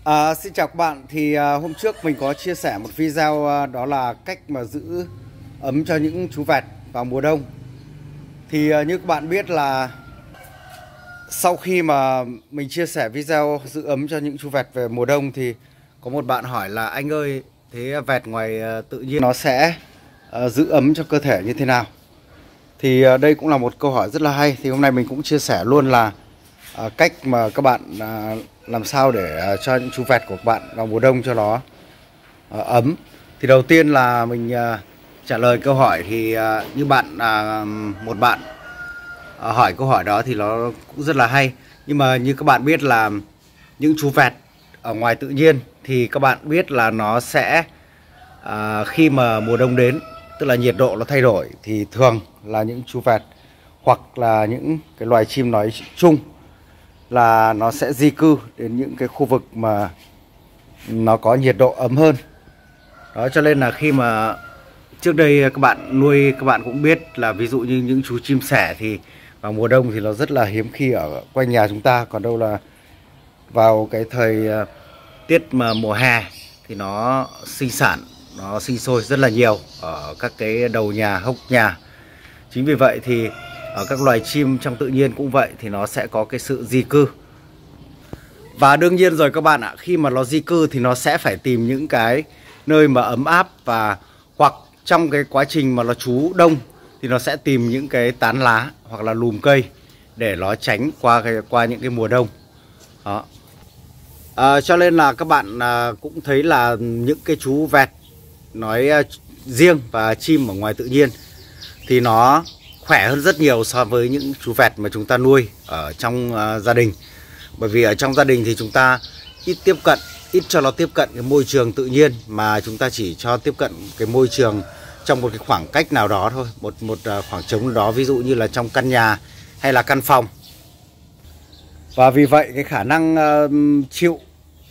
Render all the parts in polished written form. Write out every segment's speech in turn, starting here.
Xin chào các bạn. Hôm trước mình có chia sẻ một video đó là cách mà giữ ấm cho những chú vẹt vào mùa đông. Như các bạn biết là sau khi mà mình chia sẻ video giữ ấm cho những chú vẹt về mùa đông thì có một bạn hỏi là anh ơi, thế vẹt ngoài tự nhiên nó sẽ giữ ấm cho cơ thể như thế nào? Đây cũng là một câu hỏi rất là hay. Thì hôm nay mình cũng chia sẻ luôn là cách mà các bạn làm sao để cho những chú vẹt của các bạn vào mùa đông cho nó ấm. Thì đầu tiên là mình trả lời câu hỏi thì như một bạn hỏi câu hỏi đó thì nó cũng rất là hay. Nhưng mà như các bạn biết là những chú vẹt ở ngoài tự nhiên thì các bạn biết là nó sẽ khi mà mùa đông đến, tức là nhiệt độ nó thay đổi, thì thường là những chú vẹt hoặc là những cái loài chim nói chung là nó sẽ di cư đến những cái khu vực mà nó có nhiệt độ ấm hơn. Đó, cho nên là khi mà trước đây các bạn nuôi, các bạn cũng biết là ví dụ như những chú chim sẻ thì vào mùa đông thì nó rất là hiếm khi ở quanh nhà chúng ta. Còn đâu là vào cái thời tiết mà mùa hè thì nó sinh sản, nó sinh sôi rất là nhiều ở các cái đầu nhà, hốc nhà. Chính vì vậy thì ở các loài chim trong tự nhiên cũng vậy, thì nó sẽ có cái sự di cư. Và đương nhiên rồi các bạn ạ, khi mà nó di cư thì nó sẽ phải tìm những cái nơi mà ấm áp, và hoặc trong cái quá trình mà nó trú đông thì nó sẽ tìm những cái tán lá hoặc là lùm cây để nó tránh qua những cái mùa đông. Đó. Cho nên là các bạn cũng thấy là những cái chú vẹt nói riêng và chim ở ngoài tự nhiên thì nó khỏe hơn rất nhiều so với những chú vẹt mà chúng ta nuôi ở trong gia đình. Bởi vì ở trong gia đình thì chúng ta ít cho nó tiếp cận cái môi trường tự nhiên, mà chúng ta chỉ cho tiếp cận cái môi trường trong một cái khoảng cách nào đó thôi, một khoảng trống đó, ví dụ như là trong căn nhà hay là căn phòng. Và vì vậy cái khả năng chịu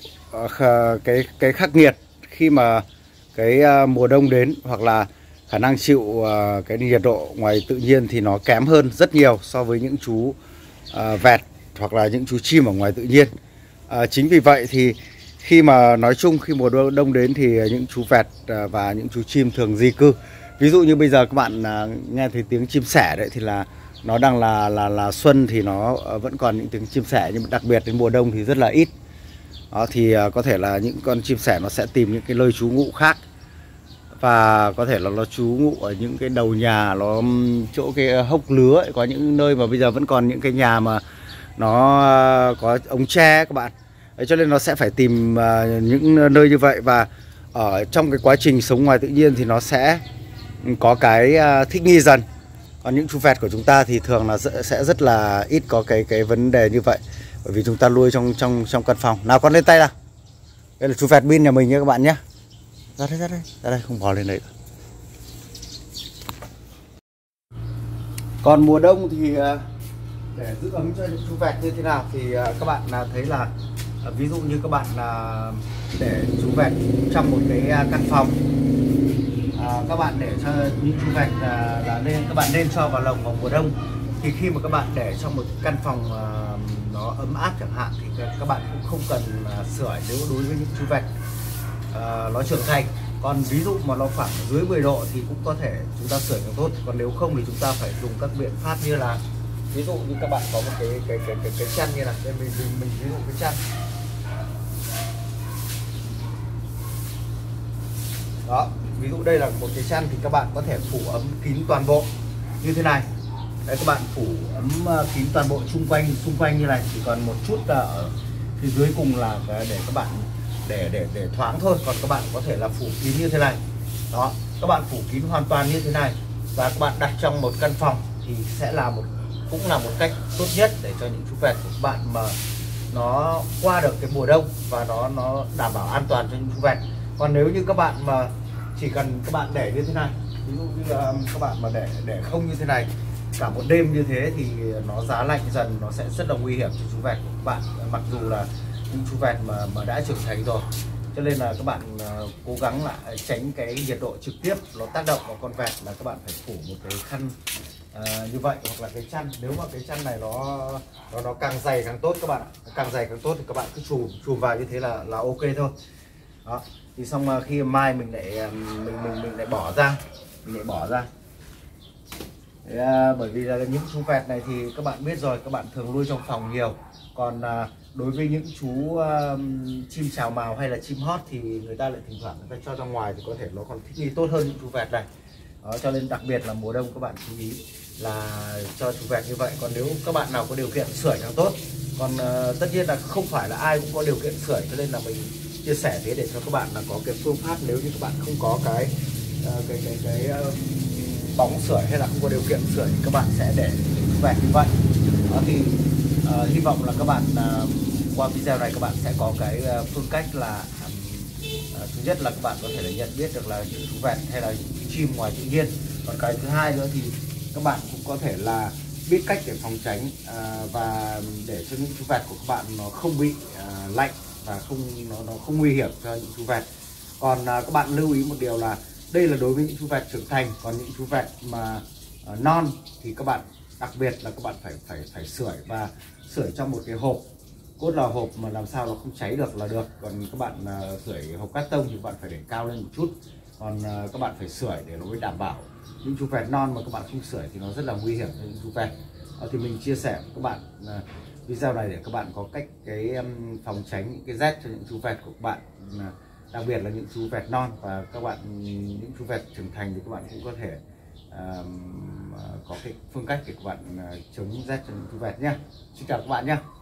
cái khắc nghiệt khi mà cái mùa đông đến, hoặc là khả năng chịu cái nhiệt độ ngoài tự nhiên thì nó kém hơn rất nhiều so với những chú vẹt hoặc là những chú chim ở ngoài tự nhiên. Chính vì vậy thì khi mà nói chung khi mùa đông đến thì những chú vẹt và những chú chim thường di cư. Ví dụ như bây giờ các bạn nghe thấy tiếng chim sẻ đấy, thì là nó đang là xuân thì nó vẫn còn những tiếng chim sẻ, nhưng mà đặc biệt đến mùa đông thì rất là ít. Đó, thì có thể là những con chim sẻ nó sẽ tìm những cái nơi trú ngụ khác, và có thể là nó trú ngụ ở những cái đầu nhà, nó chỗ cái hốc lứa ấy. Có những nơi mà bây giờ vẫn còn những cái nhà mà nó có ống tre các bạn. Đấy, cho nên nó sẽ phải tìm những nơi như vậy. Và ở trong cái quá trình sống ngoài tự nhiên thì nó sẽ có cái thích nghi dần. Còn những chú vẹt của chúng ta thì thường là sẽ rất là ít có cái vấn đề như vậy, bởi vì chúng ta nuôi trong căn phòng. Nào con lên tay nào. Đây là chú vẹt bin nhà mình nha các bạn nhé. Ra đây, không bò lên đấy. Còn mùa đông thì để giữ ấm cho những chú vẹt như thế nào thì các bạn thấy là ví dụ như các bạn để chú vẹt trong một cái căn phòng, các bạn để cho những chú vẹt các bạn nên cho vào lồng vào mùa đông. Thì khi mà các bạn để trong một căn phòng nó ấm áp chẳng hạn, thì các bạn cũng không cần sưởi nếu đối với những chú vẹt nó trưởng thành. Còn ví dụ mà nó khoảng dưới 10 độ thì cũng có thể chúng ta sưởi càng tốt. Còn nếu không thì chúng ta phải dùng các biện pháp như là, ví dụ như các bạn có một cái chăn như này, đây mình ví dụ cái chăn đó, ví dụ đây là một cái chăn thì các bạn có thể phủ ấm kín toàn bộ như thế này. Đấy, các bạn phủ ấm kín toàn bộ xung quanh như này, chỉ còn một chút ở phía dưới cùng là để các bạn để thoáng thôi. Còn các bạn có thể là phủ kín như thế này. Đó, các bạn phủ kín hoàn toàn như thế này và các bạn đặt trong một căn phòng thì sẽ là cũng là một cách tốt nhất để cho những chú vẹt của các bạn mà nó qua được cái mùa đông và nó đảm bảo an toàn cho những chú vẹt. Còn nếu như các bạn mà chỉ cần các bạn để như thế này, ví dụ như các bạn mà để không như thế này cả một đêm như thế thì nó giá lạnh dần, nó sẽ rất là nguy hiểm cho chú vẹt của các bạn, mặc dù là những chú vẹt mà đã trưởng thành rồi. Cho nên là các bạn cố gắng là tránh cái nhiệt độ trực tiếp nó tác động vào con vẹt, là các bạn phải phủ một cái khăn như vậy, hoặc là cái chăn, nếu mà cái chăn này nó càng dày càng tốt các bạn ạ, càng dày càng tốt thì các bạn cứ chùm vào như thế là ok thôi. Đó, thì xong khi mai mình lại bỏ ra, bởi vì là những chú vẹt này thì các bạn biết rồi, các bạn thường nuôi trong phòng nhiều. Còn đối với những chú chim sào mào hay là chim hót thì người ta lại thỉnh thoảng người ta cho ra ngoài thì có thể nó còn thích nghi tốt hơn những chú vẹt này. Đó, cho nên đặc biệt là mùa đông các bạn chú ý là cho chú vẹt như vậy. Còn nếu các bạn nào có điều kiện sưởi càng tốt. Còn tất nhiên là không phải là ai cũng có điều kiện sưởi, cho nên là mình chia sẻ thế để cho các bạn là có cái phương pháp. Nếu như các bạn không có cái bóng sưởi hay là không có điều kiện sưởi thì các bạn sẽ để chú vẹt như vậy. Đó, thì hy vọng là các bạn qua video này các bạn sẽ có cái phương cách là thứ nhất là các bạn có thể là nhận biết được là những chú vẹt hay là chim ngoài tự nhiên. Còn cái thứ hai nữa thì các bạn cũng có thể là biết cách để phòng tránh và để cho những chú vẹt của các bạn nó không bị lạnh và nó không nguy hiểm cho những chú vẹt. Còn các bạn lưu ý một điều là đây là đối với những chú vẹt trưởng thành, còn những chú vẹt mà non thì các bạn đặc biệt là các bạn phải sưởi, và sưởi trong một cái hộp, cốt là hộp mà làm sao nó không cháy được là được. Còn các bạn sưởi hộp cát tông thì các bạn phải để cao lên một chút. Còn các bạn phải sưởi để nó mới đảm bảo. Những chú vẹt non mà các bạn không sưởi thì nó rất là nguy hiểm cho những chú vẹt. Thì mình chia sẻ với các bạn video này để các bạn có cách phòng tránh những cái rét cho những chú vẹt của các bạn, đặc biệt là những chú vẹt non. Và các bạn những chú vẹt trưởng thành thì các bạn cũng có thể có cái phương cách để các bạn chống rét cho những chú vẹt nhé. Xin chào các bạn nhé.